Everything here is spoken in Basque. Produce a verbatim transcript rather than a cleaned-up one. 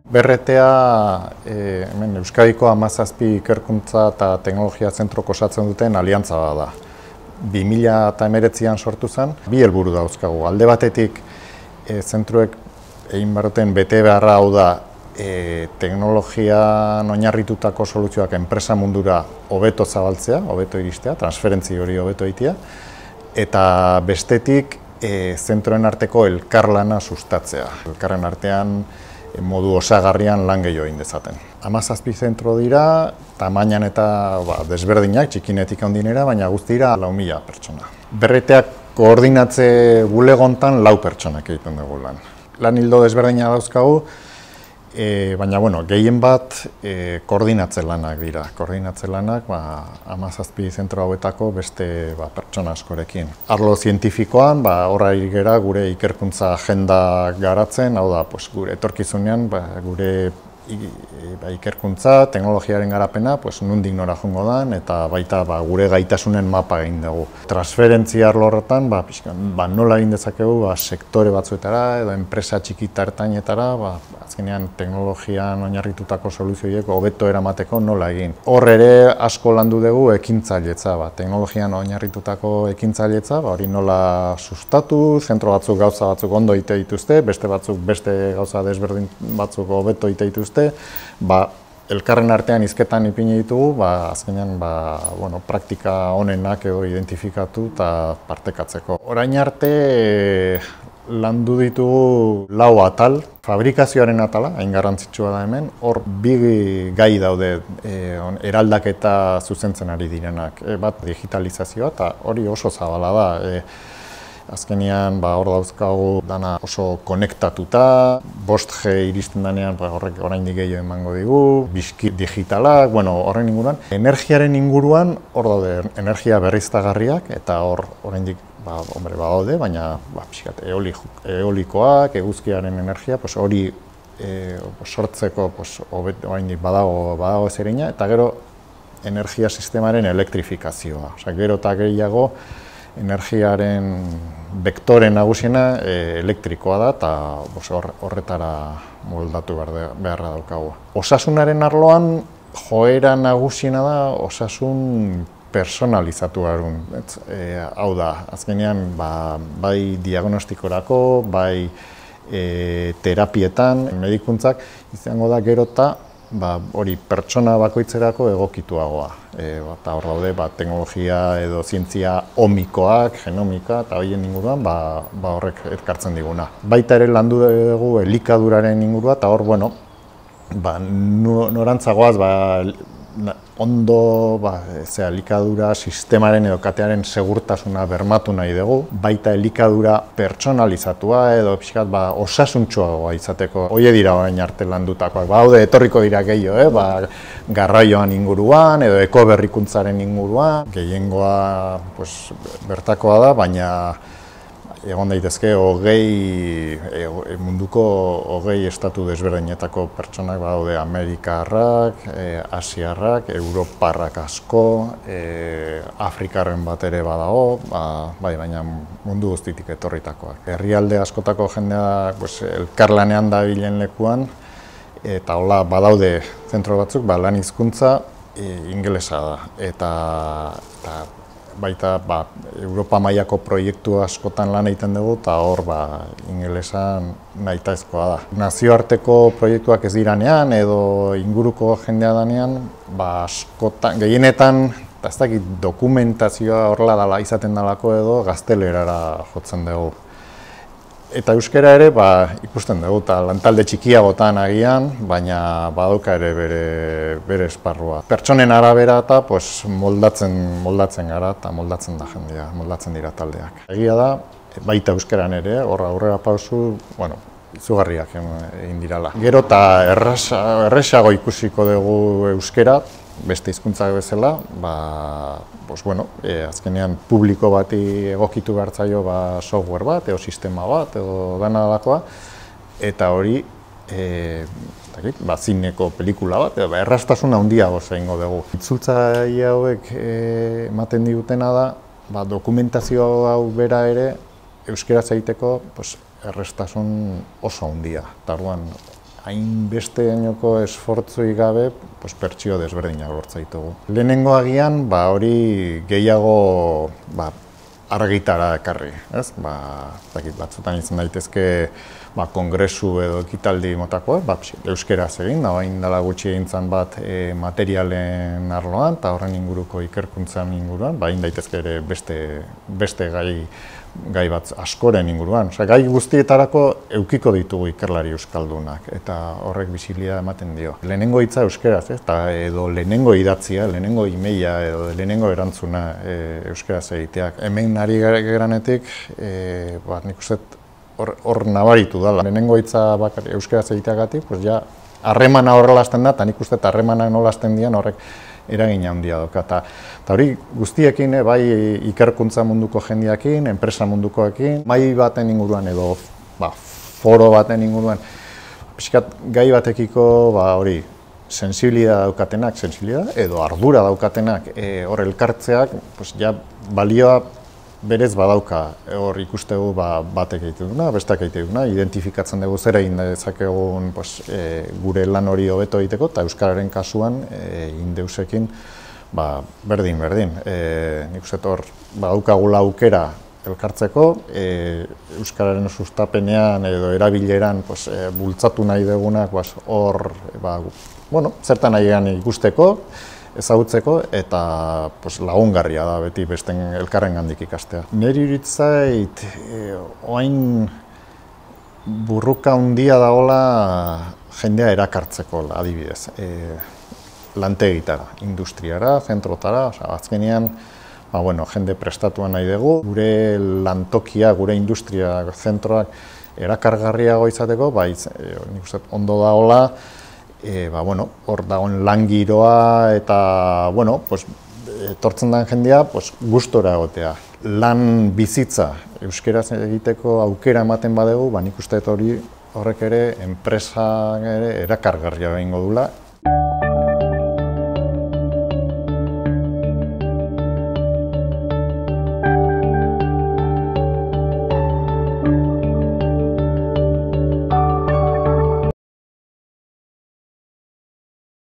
B R T-a e, hemen Euskadiko hamazazpi ikerkuntza eta teknologia zentroko osatzen duten aliantza bat da. bi mila hemeretzian sortu zen, bi helburu dauzkagu. Alde batetik e, zentruek egin baruten bete beharra hau da e, teknologian oinarritutako soluzioak enpresa mundura hobeto zabaltzea, hobeto iristea, transferentzi hori hobeto egitea, eta bestetik e, zentroen arteko elkarlana sustatzea. Elkarren artean modu osagarrian lan gehiago egin dezaten. Hamazazpi zentro dira, tamainan eta ba, desberdinak, txikinetik handinera, baina guztira lau mila pertsona. B R T-ak koordinatze bulegontan lau pertsonak egiten dugu lan. Lan hildo desberdina dauzkagu, e, baina bueno, gehien bat e, koordinatze lanak dira. Koordinatze lanak ba, hamazazpi zentro hauetako beste ba, pertsona askorekin. Arlo zientifikoan, ba, horra gera gure ikerkuntza agenda garatzen, hau da, pues, gure etorkizunean, ba, gure ba, ikerkuntza, teknologiaren garapena, pues, nondik nora joango dan, eta baita ba, gure gaitasunen mapa egin dugu. Transferentzia arlo horretan, ba, pixkan, ba, nola egin dezakegu ba, sektore batzuetara edo enpresa txikita ertainetara, ba, azkenean teknologian oinarritutako soluzioiek hobeto eramateko nola egin. Hor ere asko landu dugu ekintzailetza, ba, teknologian oinarritutako ekintzailetza, ba, hori nola sustatu, zentro batzuk gauza batzuk ondo egite dituzte, beste batzuk beste gauza desberdin batzuk hobeto egite dituzte, ba, elkarren artean hizketan ipini ditugu, ba, azkenean ba, bueno, praktika onenak edo identifikatu eta partekatzeko. Orain arte e, landu ditugu lau atal, fabrikazioaren atala, hain garrantzitsua da hemen, hor bi gai daude e, on, eraldaketa zuzentzen ari direnak, e, bat digitalizazioa eta hori oso zabala da. E, Azkenean, ba, hor dauzkagu dana oso konektatuta, bost G iristen danean ba, horrek oraindik gehiago emango digu, bizki digitalak, bueno, horren inguruan. Energiaren inguruan, hor daude energia berriztagarriak, eta hor oraindik ba, hombre, badaude, baina ba, pixkat, eoli, eolikoak, eguzkiaren energia, pues, hori e, sortzeko pues, oraindik badago, badago zerina, eta gero energia sistemaren elektrifikazioa. Osea, gero eta gehiago, energiaren bektore nagusiena e, elektrikoa da eta hor, horretara moldatu beharra daukagu. Osasunaren arloan joera nagusiena da osasun personalizatu garun. E, hau da, azkenean ba, bai diagnostikorako, bai e, terapietan, medikuntzak izango da gero eta ba, hori pertsona bakoitzerako egokituagoa. E, eta hor daude ba, teknologia edo zientzia omikoak, genomika eta horien inguruan ba, ba horrek ekartzen diguna. Baita ere landu dugu elikaduraren ingurua eta hor, bueno, ba, norantzagoaz ba, ondo ba, ze, elikadura sistemaren edo katearen segurtasuna bermatu nahi dugu, baita elikadura pertsonalizatua edo pixkat ba, osasuntsuagoa izateko. Hoie dira orain arte landutakoak, ba, haude etorriko dira gehiago, eh? Ba, garraioan inguruan edo ekoberrikuntzaren inguruan. Gehiengoa pues, bertakoa da, baina egon daitezke hogei, e, munduko hogei estatu desberdinetako pertsonak badaude Amerikarrak, e, Asiarrak, Europarrak asko, e, Afrikarren bat ere badago, ba, bai, baina mundu guztitik etorritakoak. Herrialde askotako jendea pues, elkarlanean dabilen lekuan, eta hola badaude zentro batzuk, ba, lan hizkuntza e, ingelesa da. Eta, eta baita ba, Europa mailako proiektu askotan lan egiten dugu eta hor ba, ingelesan nahitaezkoa da. Nazioarteko proiektuak ez diranean edo inguruko jendea danean, ba, askotan, gehienetan, eta ez dakit dokumentazioa horrela dala izaten dalako edo gaztelerara jotzen dugu. Eta euskara ere ba, ikusten dugu, eta lantalde txikiagotan agian, baina badauka ere bere, bere esparrua. Pertsonen arabera eta pues, moldatzen, moldatzen gara eta moldatzen da jendea, moldatzen dira taldeak. Egia da, baita euskaran ere, horra aurrera pausu, bueno, izugarriak egin dirala. Gero eta erresago ikusiko dugu euskara, beste hizkuntzak bezala, ba, pues, bueno, e, azkenean publiko bati egokitu behartzaio ba, software bat, edo sistema bat, edo dana dalakoa, eta hori e, ba, zineko pelikula bat, edo erraztasuna handiago egingo dugu. Itzultzaile hauek ematen e, digutena da, ba, dokumentazio hau bera ere euskaraz egiteko pues, erraztasun oso handia. Eta orduan, hainbesteainoko esfortzuik gabe pues, pertsio desberdinak lortza ditugu. Lehenengo agian, ba, hori gehiago ba, argitara ekarri, ez? Ba, dakit, batzutan izan daitezke ba, kongresu edo ekitaldi motakoa, ba, euskeraz egin, da hain dela gutxi egin zan bat e, materialen arloan, eta horren inguruko ikerkuntzan inguruan, ba, hain daitezke ere beste, beste gai, gai bat askoren inguruan. Osea, gai guztietarako eukiko ditugu ikerlari euskaldunak, eta horrek bisilia ematen dio. Lehenengo hitza euskeraz, ez? Eta edo lehenengo idatzia, lehenengo emaila edo lehenengo erantzuna e, euskeraz egiteak. Hemen ari geranetik, e, ba, nik uste hor, hor nabaritu dela. Lehenengo hitza bakar euskeraz egiteagatik, pues ja harremana horrela hasten da, eta nik uste harremana nola hasten dian horrek eragina handia dauka. Eta hori guztiekin, bai ikerkuntza munduko jendeekin, enpresa mundukoekin, mai baten inguruan edo ba, foro baten inguruan, pixkat gai batekiko ba, hori sensibilidad daukatenak, sensibilidad edo ardura daukatenak e, hor elkartzeak, pues, ja, balioa berez badauka, hor ikustegu ba, batek egite duguna, besteak egite duguna, identifikatzen dugu zera egin dezakegun pues, e, gure lan hori hobeto egiteko, eta euskararen kasuan e, indeusekin ba, berdin, berdin. E, nik uste hor badaukagula aukera elkartzeko, e, euskararen sustapenean edo erabileran pues, e, bultzatu nahi dugunak hor ba, bueno, zertan nahian ikusteko, ezagutzeko eta pues, lagungarria da beti besten elkarren gandik ikastea. Neri iritzait, e, oain burruka handia dagoela jendea erakartzeko adibidez. E, lantegitara, industriara, zentrotara, oza, azkenean ba, bueno, jende prestatuan nahi dugu. Gure lantokia, gure industria zentroak erakargarriago izateko, ba, iz, e, nik uste ondo dagoela, E, ba, bueno, hor dagoen lan giroa eta, bueno, pues, etortzen den jendea pues, gustora egotea. Lan bizitza euskeraz egiteko aukera ematen badegu, ba, nik uste hori horrek ere enpresa ere erakargarria egingo dula.